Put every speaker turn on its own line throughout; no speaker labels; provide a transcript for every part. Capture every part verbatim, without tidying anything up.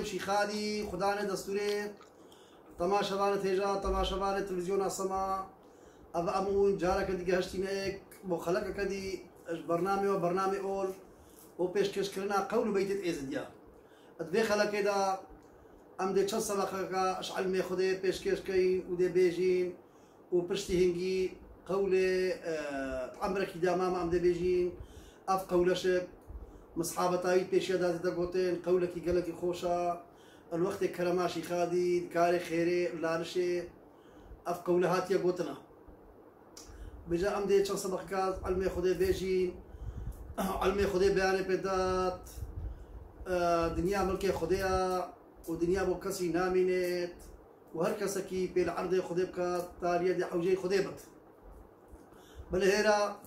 شيخالي خداني دستوري تماشاوانت هجا تماشاوانت تلفزيون السما أبا أمون جارك دي جهشتينك مخلقك كدي برنامج وبرنامج أول وبيش كش كرنا قول بيت إزديا أتبي خلق كده أم دي تشص لقاك أشعل مي خدي بيش كش كي ودي بيجين وبرشتي هنجي قولي عمرك دامام أم دي بيجين أف قولشك مصحابتاي بيش يدات دقوتين قولك قالك خوشا الوقت كرماشي خادي كاري خيري لارشي أف قولهات يقوتنا بجا أم دي تشص لقاك علمي خدي بيجين علمي خدي بياني بدات دنيا ملكي خديها ودنيا بو كسي نامينت وهر كسكي بالعرض خدي بكات تالية دي حوجي خدي بت بل هيرا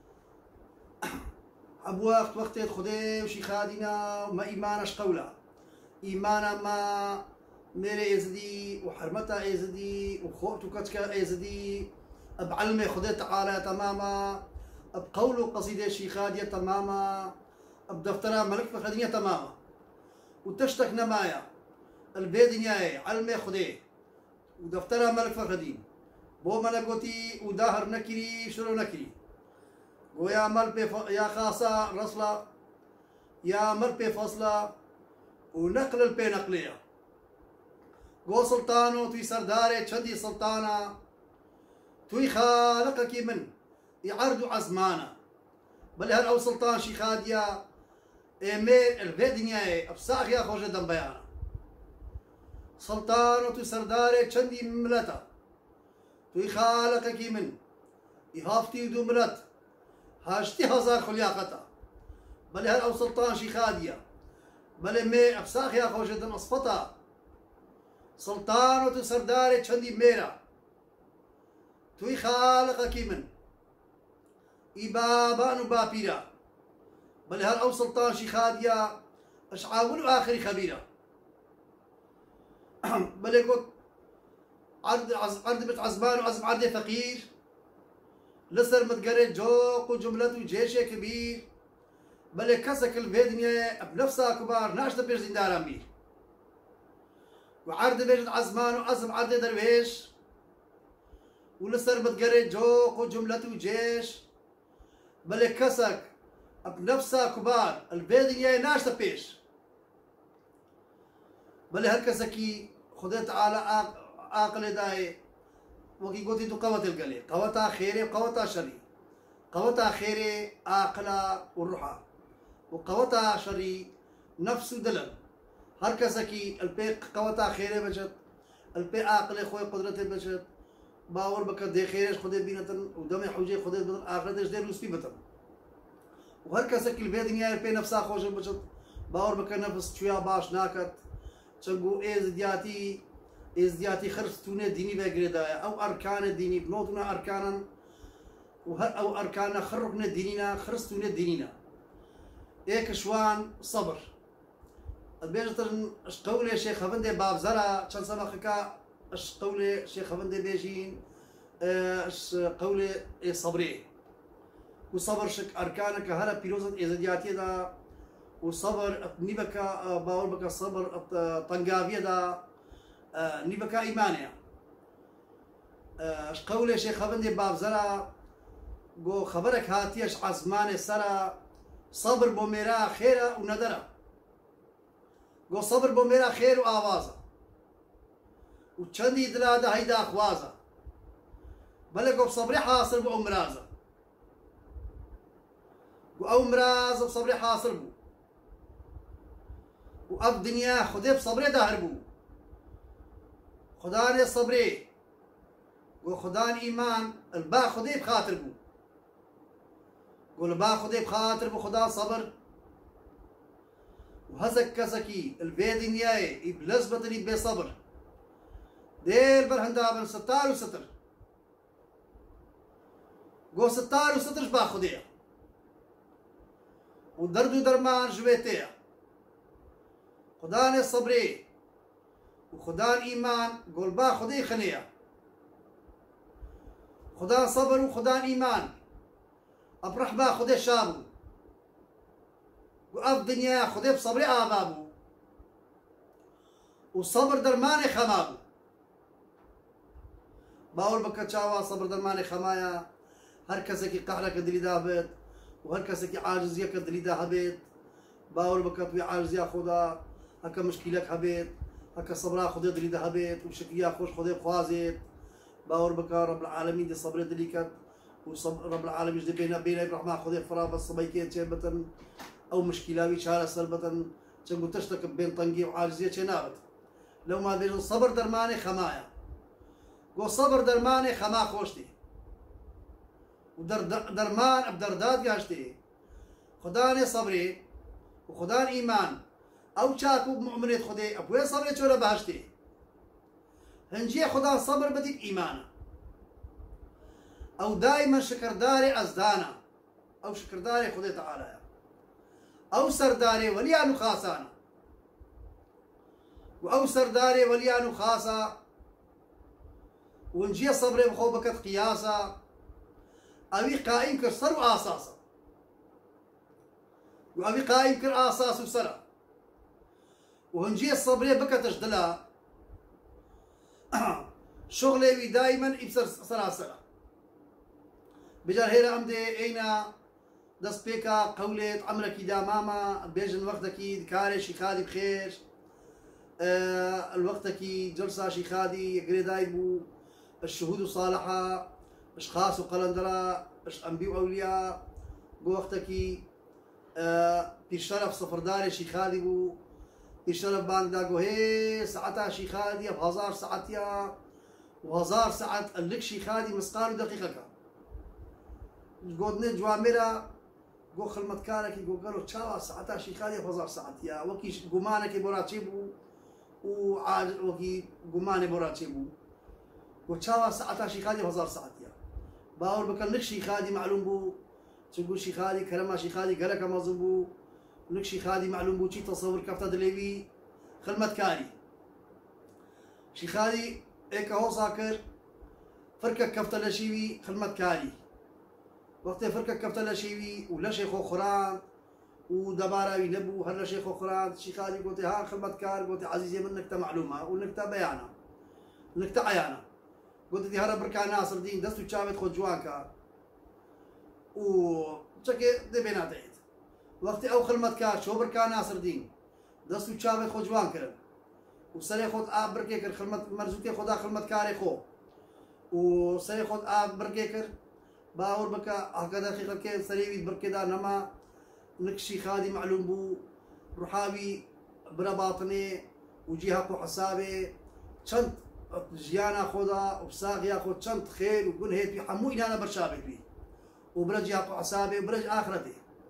أبو وقت وقت خدي وشي خادنا وما إيمانش قولا إيمانا ما ميري إزدي وحرمتا إزدي وخوتو كتكا إزدي بعلمي خدي تعالى تماما بقولو قصيدة شي خادية تماما بدفترها ملك فخدية تماما وتشتك نمايا البيت دنياي علمي خدي ودفترها ملك فخدين بو ملكوتي وداهر نكري شنو نكري ويا مل بف... يا خاصة رسلة يا مل بفصلة ونقل البي نقلية قو سلطانو توي سرداري تشدي سلطانة توي خالقك من يعرضوا عزمانة بل هل او سلطان شي خادية ايميل البيت دنياي ابساخ يا خوش دم بيانا سلطان وتو سرداري چندی ملتا توی خالق کی من يهافتي دو ملت هاشتي هزار خلياقتا بل هر او سلطان شي خادية بل مي ابساخ يا خوش دم اصفتا سلطان وتو سرداري چندی ميرا توی خالق کی من إبابان وبابيرا بل هل او سلطان شي خادية اشعاول اخري خبيرة بل يقول عرض عرض بيت عزمان وعزم عرض فقير لسر متقرد جوق وجملته جيش كبير بل كسك الفيدنيا بنفسها كبار ناشطة بيش زندار أمير وعرض بيت عزمان وعزم عرض درويش ولسر متقرد جوق وجملته جيش بل كسك بنفسها كبار الفيدنيا ناشطة بيش بل هالكسكي خدت على عاقل داي وكي قلت تو قوة القلي قوتها خيري وقوتها شري قوتها خيري عاقلة والروحة وقوتها شري نفس ودلل هالكسكي البي قوتها خيري بجد البي عاقل خوي قدرتي بجد باور بك دي خيرش خدي بينتن ودمي حوجي خدي بدل آخرتش دي روسبي بتن وهالكسكي البي دنيا البي نفسها خوش بجد باور بك نفس شوية باش ناكت چنگو ازدياتي ازدياتي خرستونه ديني بقردا او اركان ديني بنوتنا اركانا وهر او اركان خرقنا ديننا خرستونه ديننا ايك شوان صبر البيجتر اش قولي شيخ افندي باب زرع چن سبقك اش قولي شيخ افندي بيجين اش قولي صبري وصبر شك اركانك هلا بيروزت ازدياتي دا وصبر نيبكا باور بكا صبر طنقافية دا نيبكا إيمانيا اش قولي شيخ افندي باب زرع قو خبرك هاتيش عزمان سرا صبر بوميرا خيرا وندرا قو صبر بوميرا خير وآوازا وچندي دلادا هيدا اخوازا بل قو بصبري حاصل بو امرازا قو او مراز بصبري حاصل بو وأب دنيا خدي بصبري دهربو خداني صبري وخدان إيمان البا خدي بخاطر بو قول البا خدي بخاطر بو خدا صبر وهزك كسكي البي دنياي إبلس بطري بي صبر دير برهندابن ستار وستر قول ستار وستر با خديا ودردو درمان جويتيا خدان صبري وخدان إيمان قول با خدي خنيا خدان صبر وخدان إيمان أبرح با خدي شابو وأب دنيا خدي بصبري آبابو وصبر درماني خمابو باور بکە چاوا سەبر دەرمانی خەمایە هەر کەسێکی قەحرەکە دلیدا بێت و هەر کەسێکی عاجزیەکە دلیدا هەبێت باور بکە توی عاجزیا خۆدا هەکە مشکیلەک هەبێت هەکە سەبرا خودێ دلیدا هەبێت و شکریا خۆش خودێ بخوازێت باور بکە رب العالمین دە سەبرێ دلی کەت و رب العالمینش دە بێنە بێنەی ڕەحما خودێ فرا بە سبەیکێ چێ بتن ئەو مشکیلاوی چارە سەر بتن چەند و تشتێکە بێن تەنگی و عاجزیە چێ نابێت لەو ما بێژن سەبر دەرمانی خەمایە گو صبر درماني خما خوشتي ودر درمان بدرداد گاشتي خداني صبري وخدان ايمان او چاكو مؤمنيت خدي ابوي صبري چولا بهشتي هنجي خدا صبر بديك ايمان او دائما شكرداري ازدانا او شكرداري خدي تعالى او سرداري وليانو خاصانا او سرداري وليانو خاصا ونجي صبري بخو بكت قياسا أبي قائم كر صر وأساسا وأبي قائم كر أساس وسرا وهنجي صبري بكت أجدلا شغلي دائما يبصر سراسرا بجار هيرا أمدي أين دس بيكا قولت عمرك دا ماما بيجن وقتك كاري شيخادي بخير أه الوقتك جلسة شيخادي قريداي بو الشهود صالحة أشخاص وقلندرة أش أنبياء وأولياء بوقتكي أه بشرف صفرداري شيخادي بو بشرف باندا جو هي ساعتها شيخادي بهزار ساعتها وهزار ساعة اللك شيخادي مسقال دقيقة قدنا جوامرة جو خلمتكارك جو قالوا تشاوا ساعتها شيخادي بهزار ساعتها وكي جمانك براتشيبو وعاد وكي جماني براتشيبو وتشاوا ساعتها شيخادي بهزار ساعتها باور بكل لك شيخادي معلوم بو تقول شيخادي كلمة شيخادي قالك مازن بو لك شيخادي معلوم بو شي تصور كفتا دليوي خلمت كاري شيخادي ايك هو ساكر فركك كفتا لشيوي خلمت كاري وقت فركك كفتا لشيوي ولا شيخ خوران ودباراوي نبو هلا شيخ خوران شيخادي قلت ها خلمت كار قلت عزيزي منك معلومة ونكتا بيانا نكتا عيانا قلت دي هرب بركان ناصر دين دستو تشابت خود جوانكا و تشكي دي بيناتيت وقتي او خلمت كار شو بركان ناصر دين دستو تشابت خود جوان كرن وسري خود اب بركيكر خلمت مرزوكي خدا خلمت كاري خو وسري خود اب بركيكر باور بكا هكذا دقيقة كي سريوي بركدا نما نكشي خادي معلوم بو روحاوي برا باطني وجيها كو حسابي چند جيانا خدا وبساقيا خود چند خير وقول هيت بي حمو إلى أنا برشابك بي وبرج ياقو حسابي وبرج آخرتي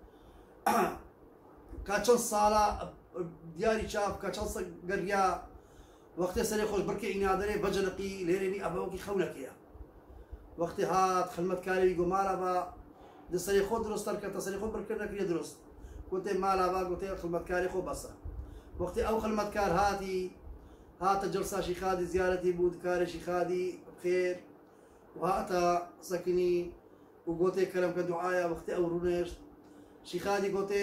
كاتشن صالة دياري شاف كاتشن قريا وقت سري خوش بركي إنادري بجنقي ليريني أبوكي خونك يا وقت هات خلمت كاري يقول مالا با دي سري خود درست تركتا سري خود بركنك يا درست قلت مالا با قلت خلمت كاري خو بسا وقت أو خلمت كار هاتي هات جلسة شيخادي زيارتي بود كاري شيخادي بخير وهاتا سكني وقوتي كلام كدعايا وقتي او رونيش شيخادي قوتي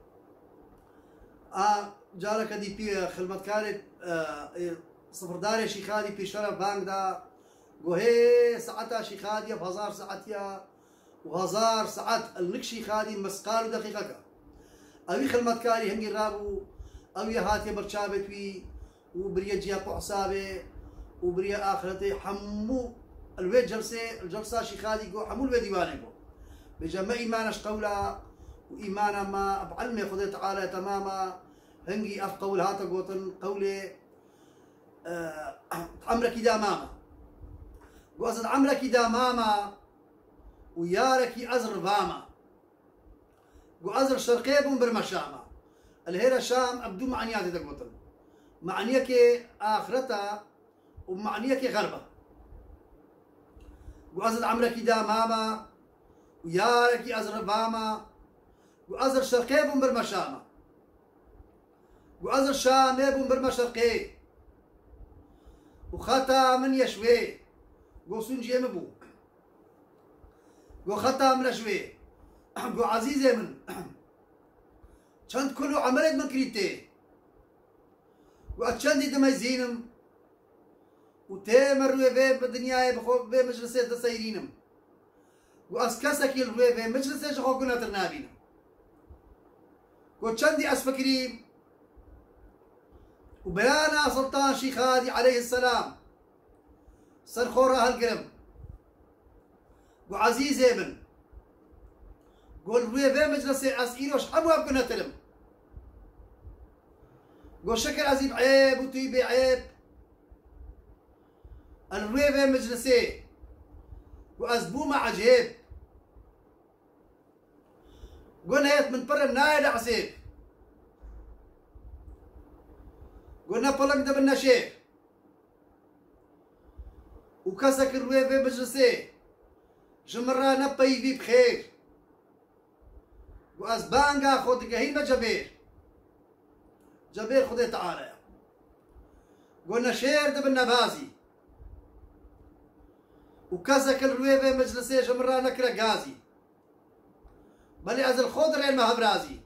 اه جارك دي بي خدمت كاري آه صفرداري شيخادي بي شرف بانك دا قو هي ساعتها شيخادي بهزار ساعتها وهزار ساعات النك شيخادي مسقال دقيقة اوي خدمت كاري هنجي رابو اوي هاتي برشابت بي وبريا جياكو حسابي وبريا آخرتي حمو الويد جلسة الجلسة شيخادي جو حمو الويد ديواني جو بجمع إيمانش قولا وإيمانا ما بعلمي خذي تعالى تماما هنجي أف قول هاتا قوتن قولي أه عمرك دا ماما قوزد عمرك دا ماما ويارك أزر فاما قو أزر شرقيبون برمشاما الهيرا شام أبدو معنياتي دا قوتن معنيك آخرتها ومعنيك غربة وأزر عمرك دا ماما ويارك أزر فاما وأزر شرقيبون برمشاما وأزر شاميبون برمشرقي وخطا من يشوي وصون جيم بو وخطا من يشوي وعزيزي من چند كله عملت من كريتي وأتشندي دميزينم وتامر روي بالدنيا بخو بمجلسات دسيرينم وأسكسك الروي بمجلسات شخو قلنا ترنابينم وتشندي أسفكريم وبيانا سلطان شيخ هادي عليه السلام سرخورة هالقرم وعزيز ابن قول روي في مجلس أسئلوش أبواب كنا تلم قول شكل عزيب عيب وطيبي عيب الروي في مجلسي وأزبومة عجيب قلنا هيت من بر النايل عسيب قلنا بلق دبنا شيخ وكسك الروي في مجلسي جمرة نبي في بخير وأزبانقا خود قهيمة جبير جبير خدي تعالى قلنا شير دبنا بازي وكسك الروي في مجلسي جمرة نكرة غازي بلي أزل خضر علمها برازي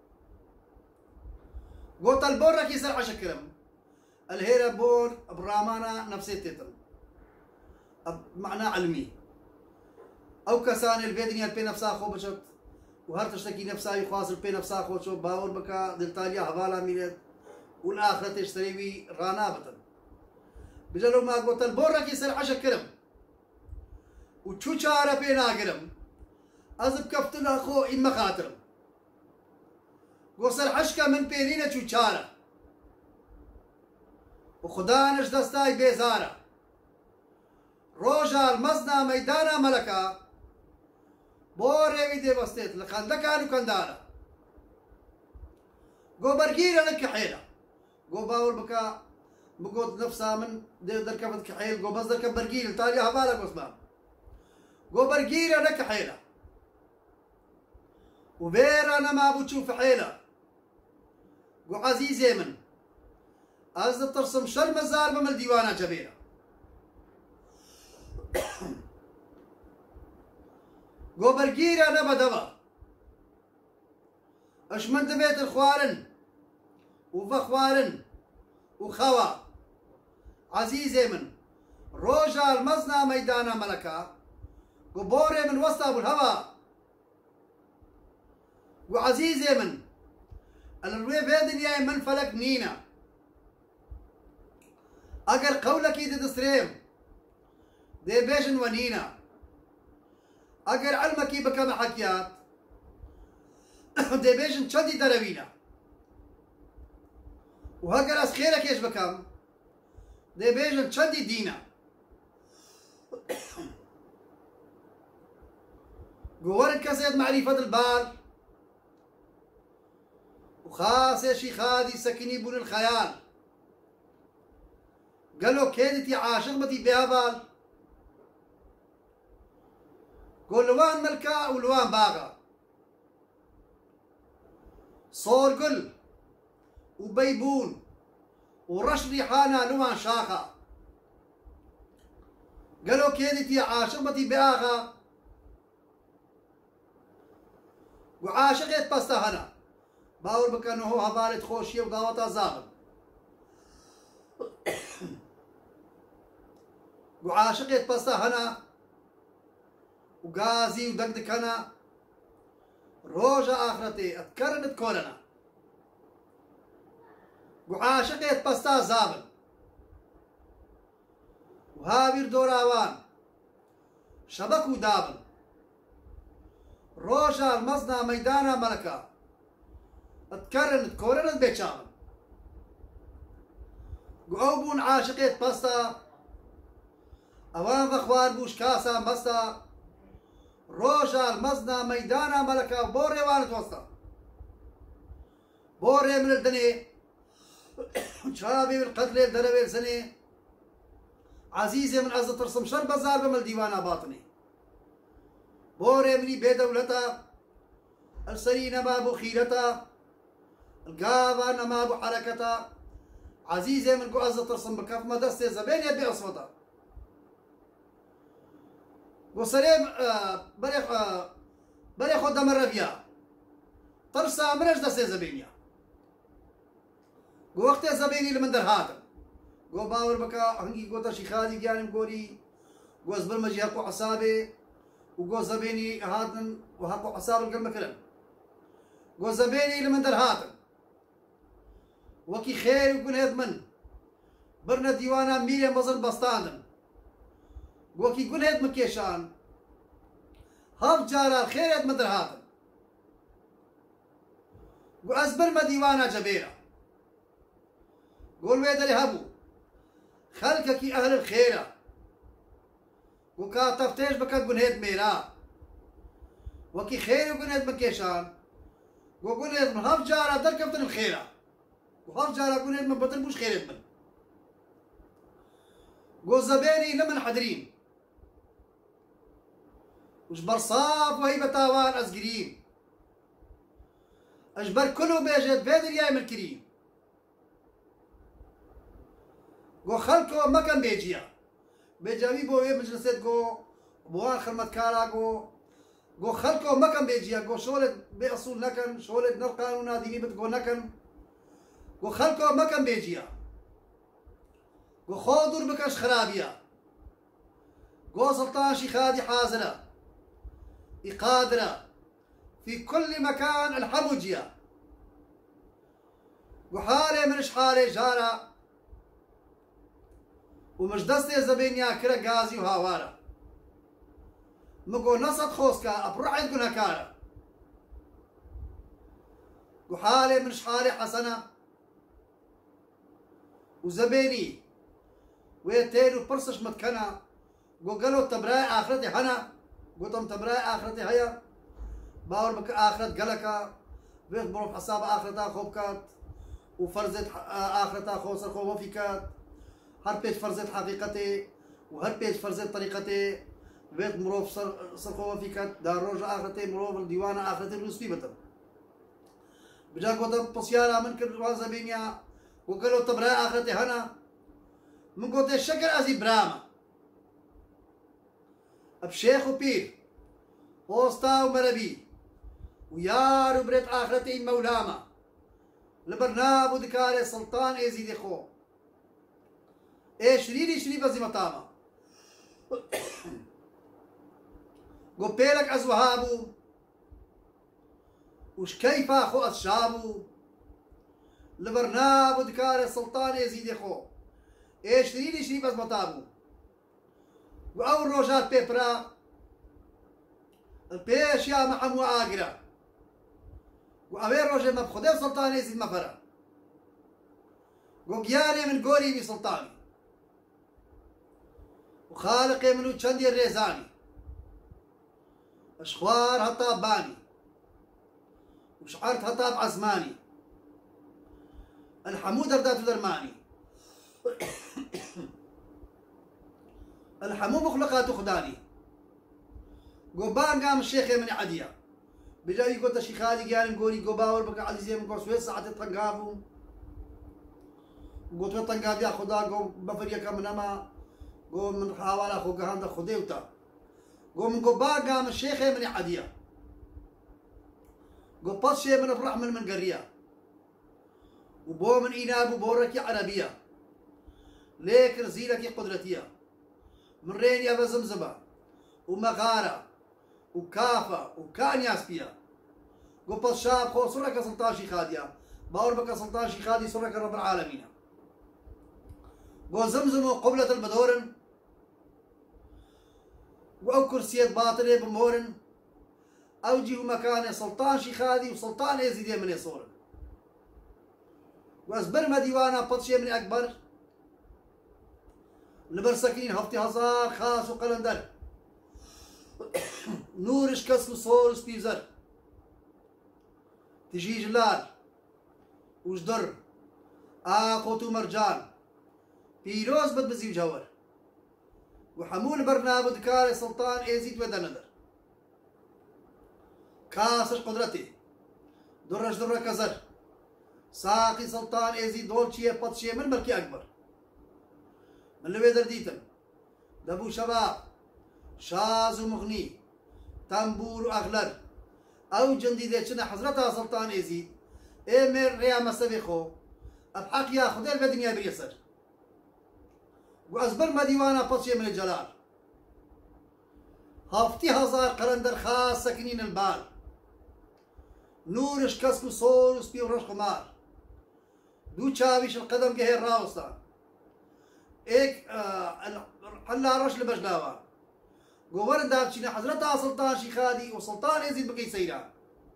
قلت البورة كيسر عشكرم الهيرة بور برامانا نفسي تتم معنى علمي او كسان البيدنيا البي نفسها خو بشت وهر تشتكي نفسها يخواص البي نفسها خو شو باور بكا دلتاليا حوالا ميلت والآخرة تشتريوي رانابة بجلو ما قلت البورة كيسر عشكرم وشو شارة بينا قرم أزب كفتنا خو إما خاطرم قصر حشكة من بيرينا شو شارة وخدانش دستاي بيزارة روجا المزنا ميدانا ملكا بوري ويدي بستيت لخندكا لكندارا قو برقيرا لك حيلة قو باول بكا بقود نفسها من دير دركبت كحيل قو بس دركب برقيل تالي هبالك واسمام قو برقيرا لك حيلة وبير انا ما بتشوف حيلة قو عزيزي من أزد ترسم شر مزار بمل ديوانا جبيرة قو برقيرة نبا دبا اش من دبيت الخوارن وفخوارن وخوا عزيزي من روجا المزنا ميدانا ملكا قو بوري من وسط ابو الهوا وعزيزي من الروي بيدنيا من فلك نينا اگر قولك يدي دسريم دي بيجن ونينا اگر علمك بكم حكيات دي بيجن شدي دروينا وهاگر از خيرك ايش بكم دي بيجن شدي دينا قوارد كسيد معرفة البال وخاص يا شيخ هادي سكني بون الخيال قالوا كيدتي عاشق بتي بها بال قول لوان ملكا ولوان باغا صور قل وبيبون ورش ريحانا لوان شاخة قالوا كيدتي عاشق بتي بآغا وعاشقت بستا هنا باور بكا نهو هبالت خوشية وضاوتا زاغل وعاشقت بستا هنا وغازي ودقدقنا روجا آخرتي اتكرنت كولنا وعاشقت بستا زابل وهابير دوراوان شبك ودابل روجا المزنا ميدانا ملكا اتكرنت كولنا بيتشامل وعوبون عاشقت بستا اوان ذخوار بوش كاسا مستا روجا المزنا ميدانا ملكا بوري وانت وسطا بوري من الدنيا شابي بالقتل الدنبي السنة عزيزي من عزة ترسم شر بزار بمل ديوانا باطني بوري مني بي دولتا السرينا ما بو خيرتا القابا ما بو حركتا عزيزي من قو عزة ترسم بكف مدرسة زبين يبي أصوتا وسليم آه بريخ آه بريخ ودم الربيع ترسى مرج دسي زبينيا وقت زبيني لمن در هاتم قو باور بكا هنگي قوتا شيخادي جانم قوري قو زبر مجي هكو عصابي وقو زبيني هاتن وهكو عصاب القلب كلم قو زبيني لمن در هاتم وكي خير وقل هيد من برنا ديوانا ميري مزن بستاندن وكي قل هيد مكيشان هف جارا الخير هيد من در هاتم قو أزبر ما ديوانا جبيرا قول ويدا لهبو خلقك أهل الخيرة وكا تفتيش بكا قنهد ميرا وكي خير وقنهد مكيشان وقنهد من هف جارة در كفتن الخيرة وهف جارة قنهد من بطن بوش خيرت من قو زبيني لمن حدرين وش برصاف وهي بتاوان أزقرين أجبر كله بيجد بيدر يا من كريم قو خلقو ما كان بيجيا بيجاوي بوي مجلسات قو بوان خدمت كارا قو قو خلقو ما كان بيجيا قو شولد بأصول نكن شولد نر قانونا ديني بتقو نكن قو خلقو ما كان بيجيا قو خودر بكش خرابيا قو سلطان شيخادي حاضرة قادرة في كل مكان الحموجيا قو حالي منش حالي جارة ومش دستي زبينيا كرا غازي وهاوارا مقو نصت خوسكا ابرعد كنا كارا وحالي من شحالي حسنة وزبيني ويتيرو برسش متكنا وقالوا تبراي آخرتي هنا قلتم تبراي آخرتي هيا باور بك آخرت قلقا بيخبروا بحساب آخرتا خوبكات وفرزت آخرتا خوصر خوفيكات هر پیش فرزت حقیقته و هر پیش فرزت طریقته وقت مروف سر سرخوه فيكات دار روج آخرته مروف ديوان آخرته روسفي بتم بجا قوتا پسيارا من كر روان زبينيا وقالوا تبرا آخرته هنا من قوتا شكر ازي براما اب شيخ و پير هوستا و مربي ويار وبريت آخرته مولاما لبرناب و دكار سلطان ازيدي خو ايه شريري شريفة زي مطامة قو بيلك أزوهابو وش كيف أخو أصشابو لبرناب ودكار السلطان يزيد خو ايه شريري شريفة زي مطامو وأول روجات بيبرا البيش يا محمو آقرا وأوين روجة مبخده السلطان يزيد مفرا قو قياني من قوري بسلطاني وخالق منو تشندي الريزاني اشخوار هطاب باني وشعرت هطاب عزماني الحمود ردات درماني الحمو مخلقات خداني قبان قام الشيخ من عديا بجاي قلت شيخالي قال نقولي قباور بقى عزيزي من قصوى ساعة تنقابو قلت له تنقاب يا خدا قو بفريا كمنما قو من حوالا خو قهان خديوتا قو من قبار قام الشيخ من عديا قو بس شيء من افرح من من قرية وبو من إناب وبورك عربية ليك رزيلك قدرتية من رين يا بزمزمة ومغارة وكافة وكان ياسبيا قو بس شاب خو صرك سلطان شيخاديا باور بك سلطان شيخادي صرك رب العالمين قو زمزم قبلة البدورن وأو كرسية باطلة بمورن أوجه مكان سلطان شيخادي وسلطان يزيدي من يصورن وأزبر ما ديوانا بطشي من أكبر لبر سكين هفتي هزار خاص وقلندر نورش كسر صور سبيزر تجي جلال وجدر آقوت ومرجان بيروز بد بزي وجهور وحمول برنامج دكار سلطان ايزيد ودا ندر كاسر قدرتي درج در كزر ساقي سلطان ايزيد دولشيه بطشيه من ملكي اكبر من اللي بيدر ديتن دبو شباب شاز ومغني تنبور واغلر او جندي ديشنا حضرتها سلطان ايزيد امر ريا مسبخو الحق يا خدي الدنيا بريسر وأزبر ما ديوانا بطشي من الجلال هافتي هزار قرندر خاص سكنين البال نورش كسكو صور وسبي ورش قمار دو تشاويش القدم قهير راوستان ايك آه حلا رش لبجلاوان قوار دابشينا حضرتها سلطان شيخادي وسلطان يزيد بقي سيران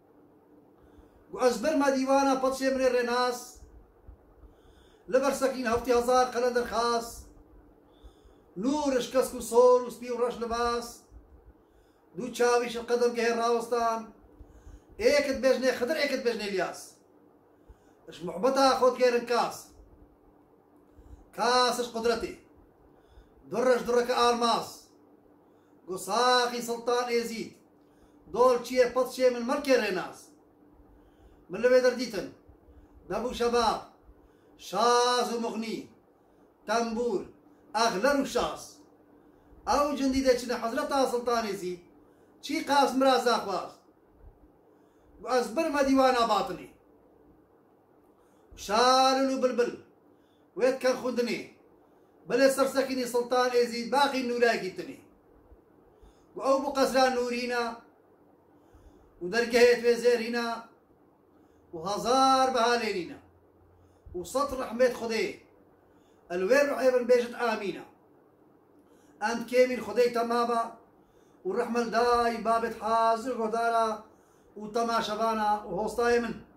وأزبر ما ديوانا بطشي من الرناس لبر سكين هفتي هزار قلندر خاص نورش كسكو صور وسبي ورش لباس دو تشاويش القدم قهير راوستان ايك تبجني خضر ايك تبجني الياس اش محبطها خود كيرن كاس كاسش قدرتي درج درك الماس قصاخي سلطان يزيد دول شي بطشي من ملك الرناس من اللي بيدر ديتن نبو شباب شاز ومغني تنبور اغلر وشاس او جنديدة شنا حضرتها سلطان يزيد شي قاس مرازا خواس وأزبر ما ديوانا باطني شارلو بلبل ويت كان خندني بلا سرسكني سلطان يزيد باقي النوراكي تني وأو بقصران نورينا ودرقهيت وزيرينا وهزار بهالينينا وسطر رحمة خدي الوين رح يبن بيجت آمينة أنت كيمين خدي تماما والرحمة الداي بابت حازر ودارا وتماشبانا وهوستاي من